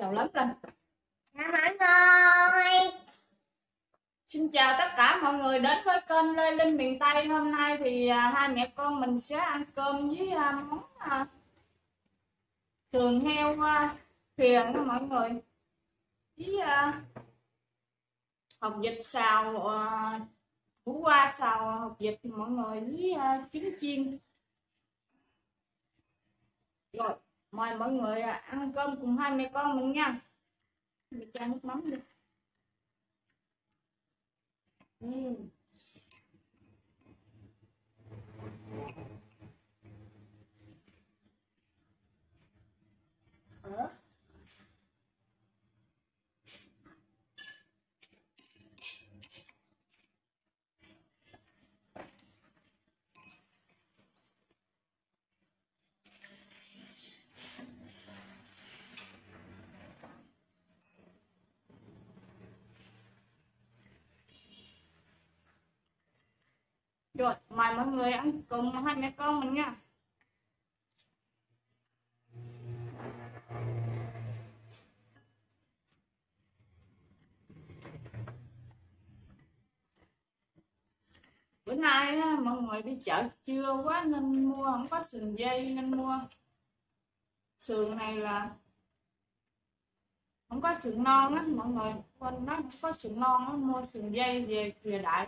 Chào lớn lên. Chào mọi người. Xin chào tất cả mọi người đến với kênh Lê Linh miền Tây. Hôm nay thì hai mẹ con mình sẽ ăn cơm với món sườn heo phiền đó mọi người, với hột vịt xào củ qua xào hột vịt mọi người, với trứng chiên. Rồi mời mọi người ăn cơm cùng hai mẹ con mình nha. Mình cho nước mắm đi. Rồi mời mọi người ăn cùng hai mẹ con mình nha. Bữa nay mọi người đi chợ trưa quá nên mua không có sườn dây, nên mua sườn này là không có sườn non á mọi người, quên nói không có sườn non á, mua sườn dây về Kìa Đại.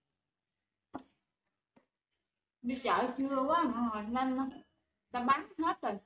Đi chợ trưa quá mọi người nên ta bán hết rồi.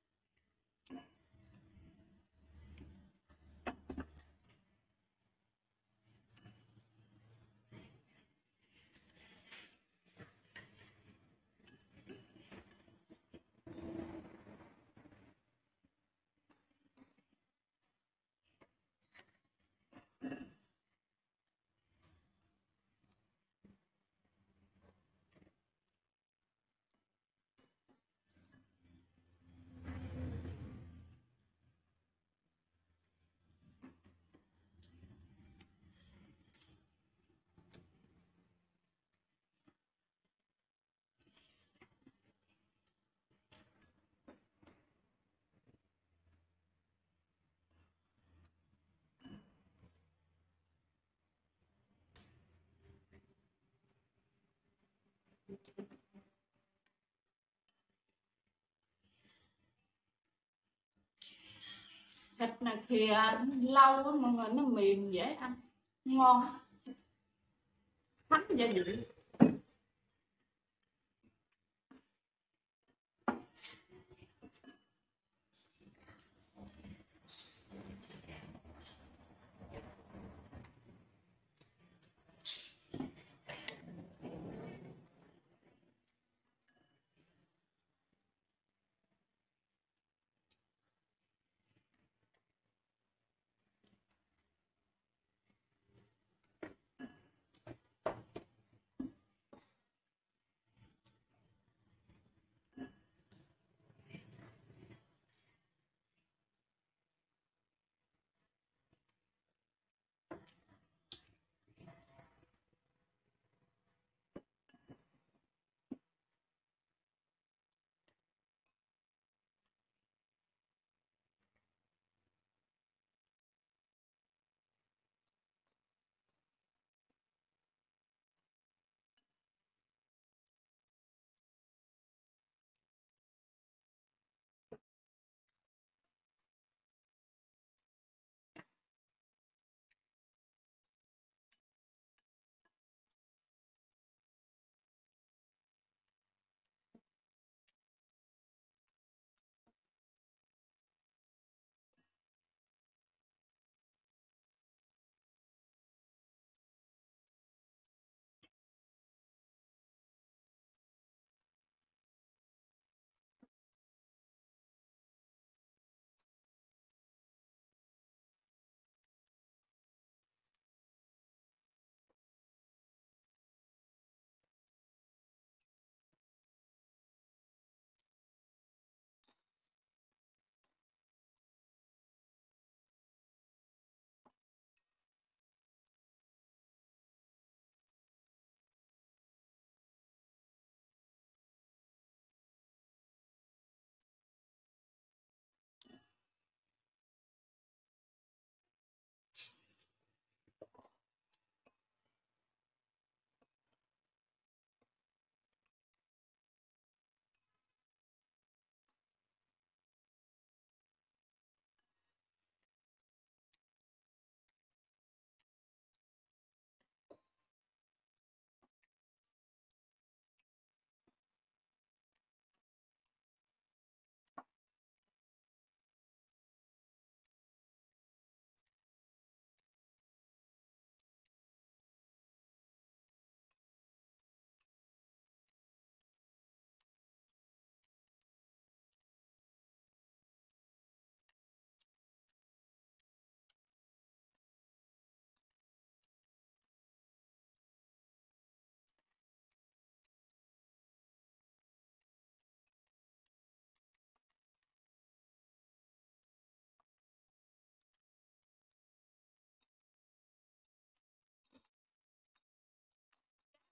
Thịt này thì lâu á mọi người, nó mềm dễ ăn, ngon, thấm gia vị.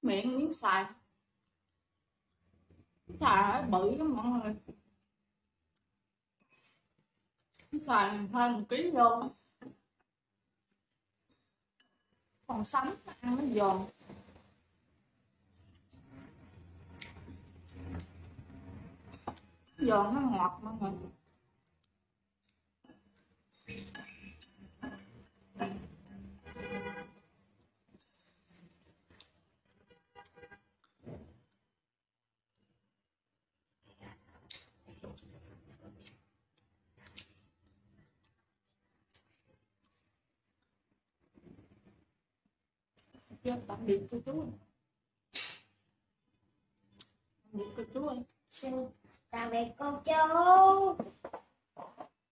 miệng miếng xài xài bự lắm mọi người, xài hơn 1 ký vô, còn sống ăn nó giòn. Giòn nó ngọt mọi người. Chưa, tạm biệt cô chú. Tạm biệt cô chú ơi. Xin tạm biệt cô chú.